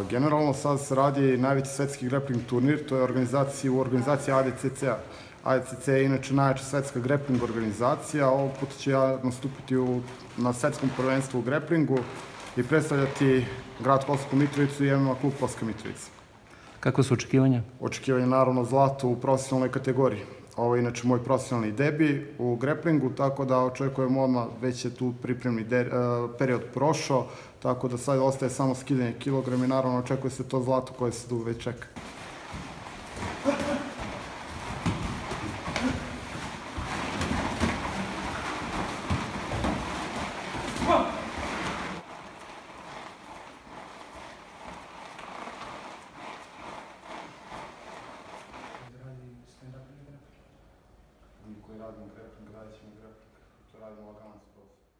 Generalno sad se radi najveći svetski grappling turnir, to je u organizaciji ADCC-a. ADCC je inače najjača svetska grappling organizacija, ovog puta ću ja nastupiti na svetskom prvenstvu u grapplingu i predstavljati grad Kosovsku Mitrovicu i MMA klub Kosovska Mitrovica. Kako su očekivanja? Očekivanje naravno zlato u profesionalnoj kategoriji. Ovo je inače moj profesionalni debi u grapplingu, tako da očekujem odmah, već je tu pripremni period prošao, tako da sad ostaje samo skidanje kilograma i naravno očekuje se to zlato koje se tu već čeka. Mi koji radimo grappling, radit ćemo grappling. To radimo lagano skroz.